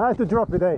Nice to drop it, eh?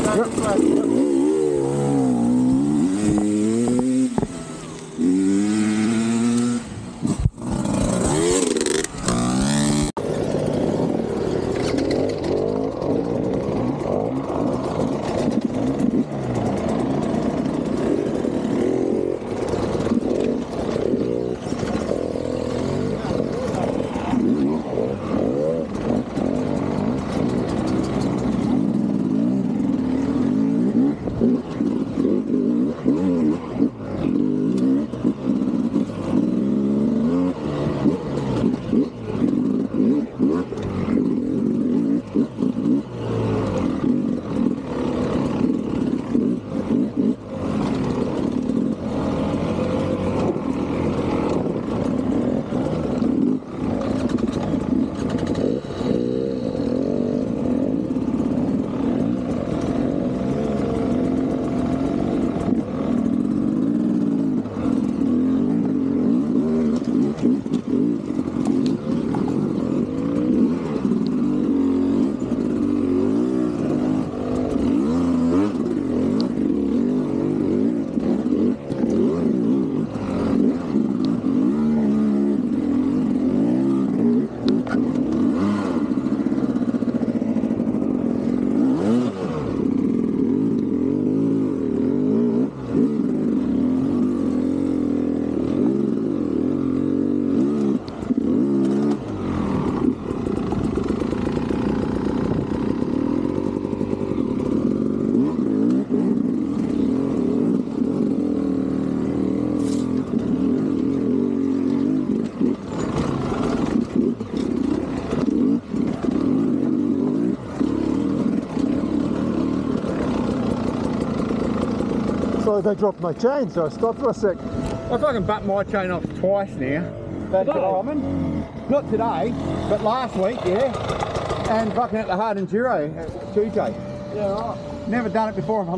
So they dropped my chain, so I stopped for a sec. I fucking backed my chain off twice now. Not today, but last week, yeah. And fucking at the Hard Enduro Tuesday. Yeah, right. Never done it before.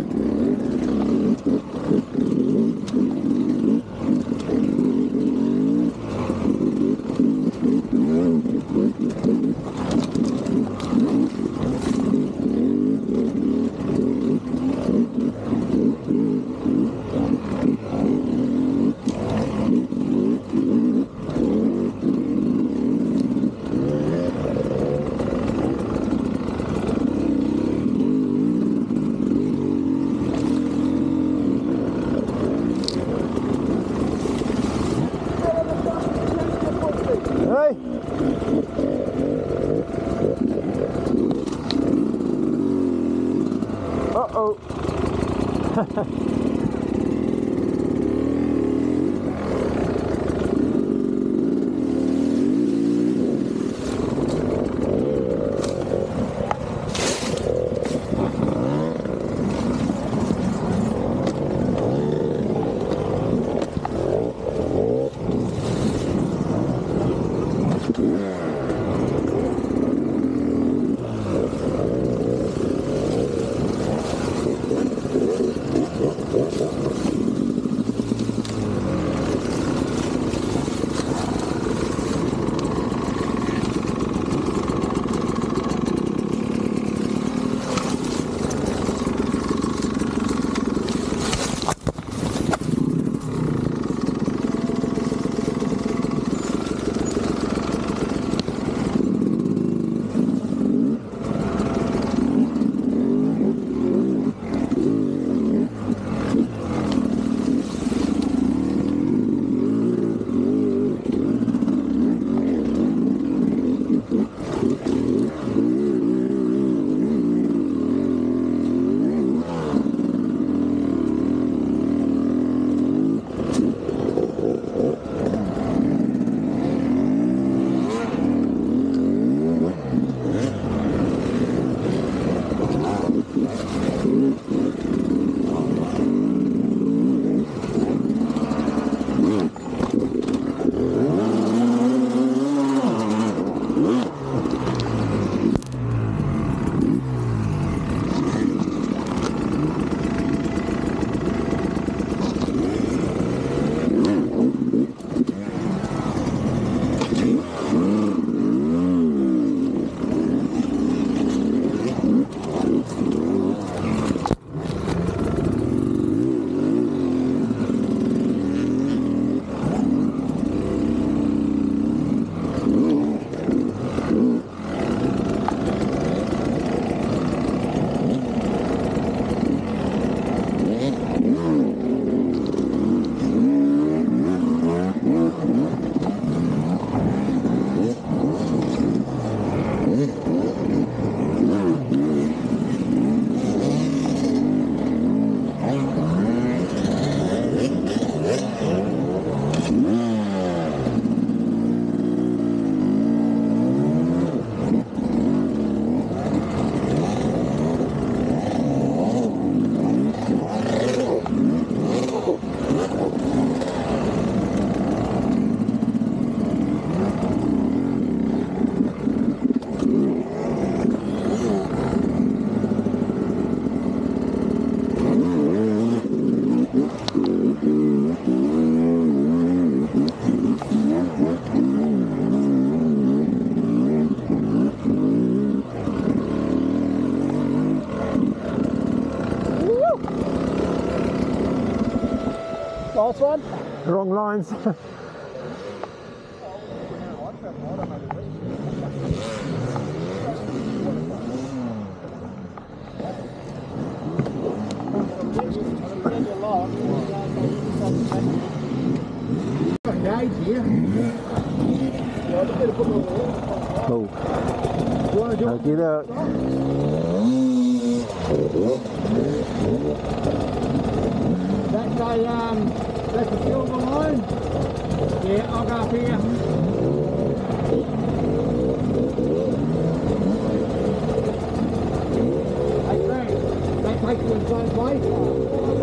Uh-oh. false one? Wrong lines. Gauge here. Oh, You want to do check it out. that's a silver line? Yeah, I'll go up here. Hey, Frank, that takes you in the same place?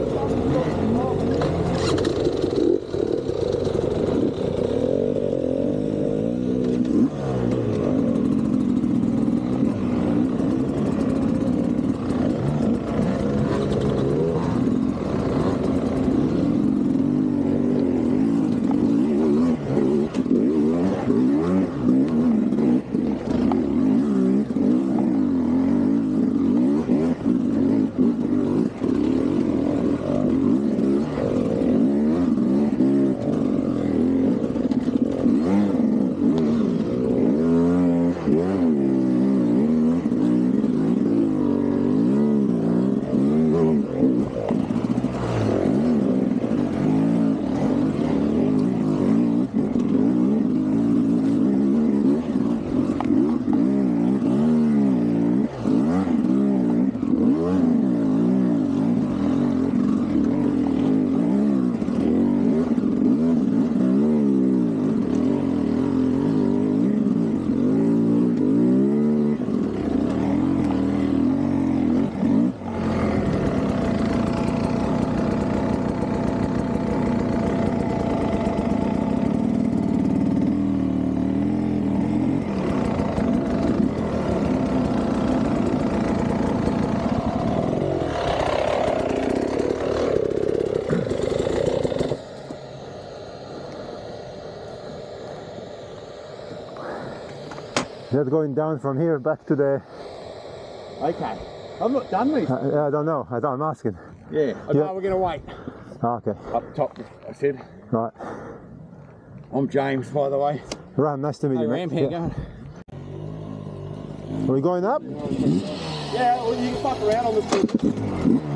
Just going down from here back to the... Okay. I've not done these. I don't know, I'm asking. Yeah, I know we're going to wait. Okay. Up top, I said. Right. I'm James, by the way. Ram, nice to meet Hey, you, Ram, mate. how you going? Are we going up? Yeah, well, you can fuck around on this.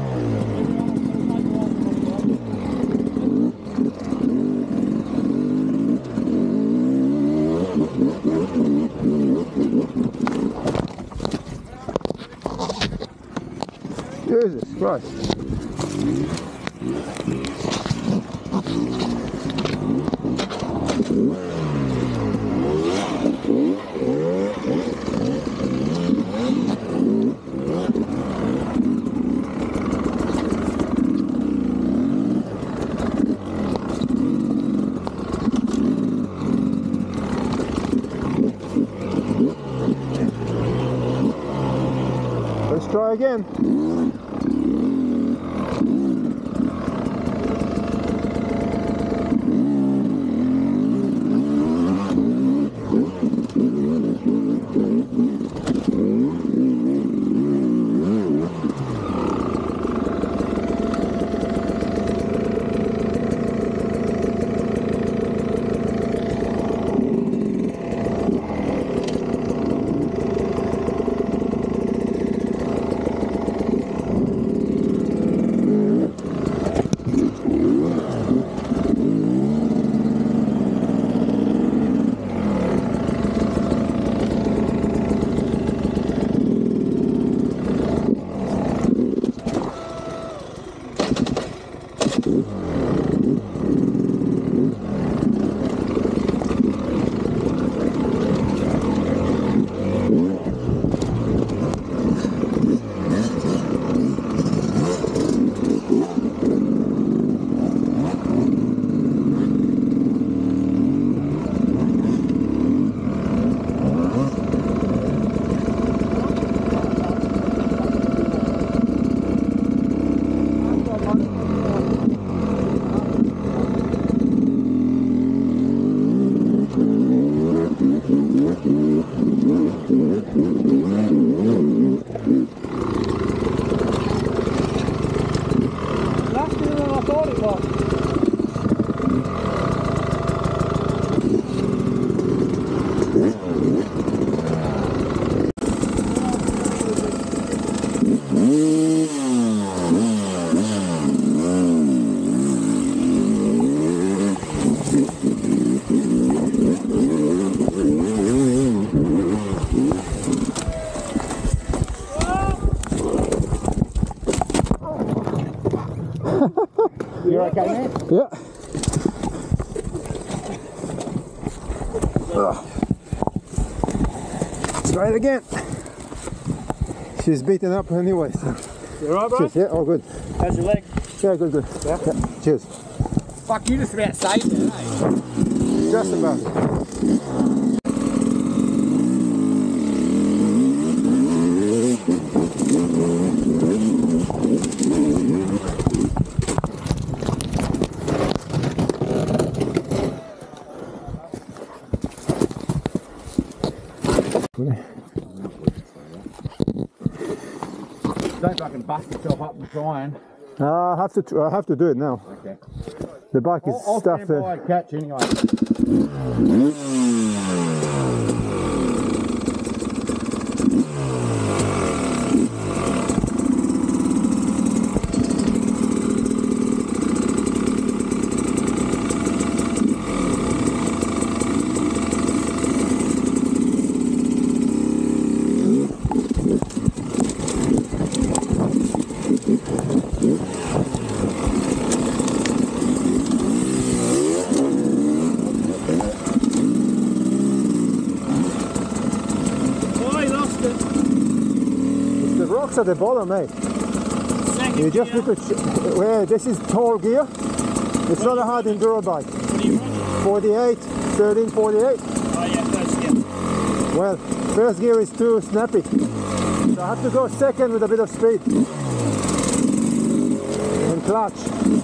Jesus Christ. Let's try again. You're okay, man? Yeah. Try it again. She's beaten up anyway. So. You alright, bro? Cheers. Yeah, all good. How's your leg? Yeah, good, good. Yeah? Yeah. Cheers. Fuck, you just about saved it, eh? Just about. Don't fucking bust yourself up and trying. I have to do it now. Okay. The bike is I'll stuffed. stand by and catch anyway. At the bottom, eh? You just need to well, this is tall gear. It's not a hard enduro bike. 48, 13, 48. Oh yeah, first gear. Well, first gear is too snappy. So I have to go second with a bit of speed. And clutch.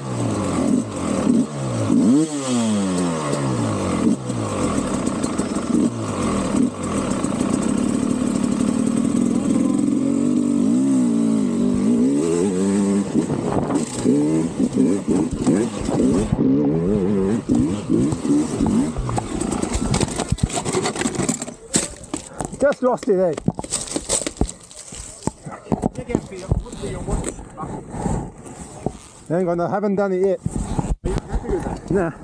Just lost it, eh? Hang on, I haven't done it yet. Nah.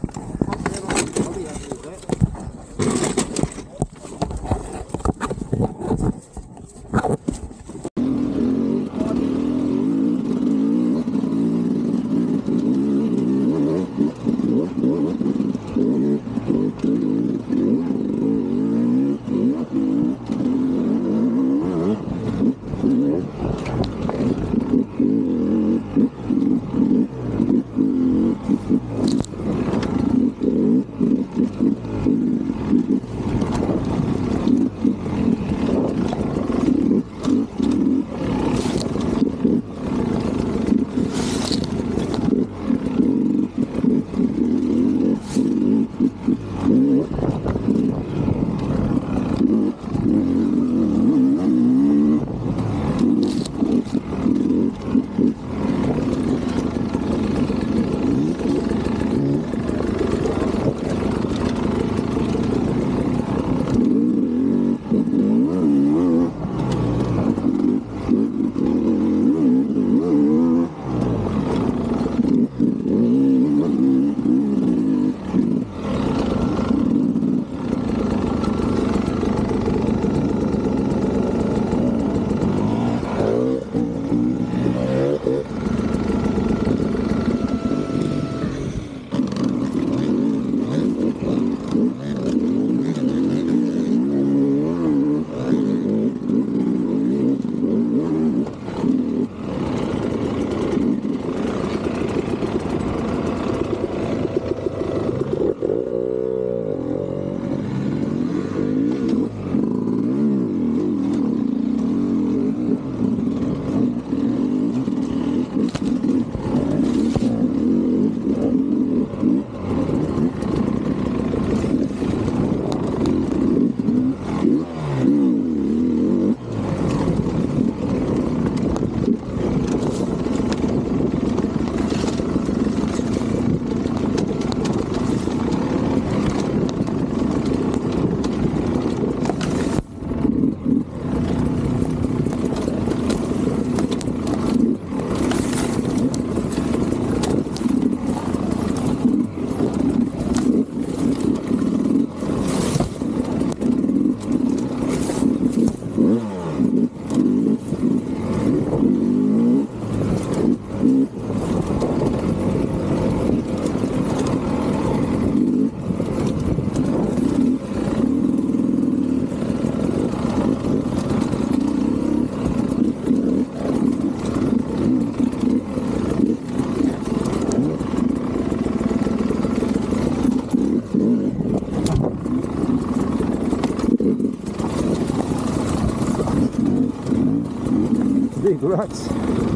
big rocks.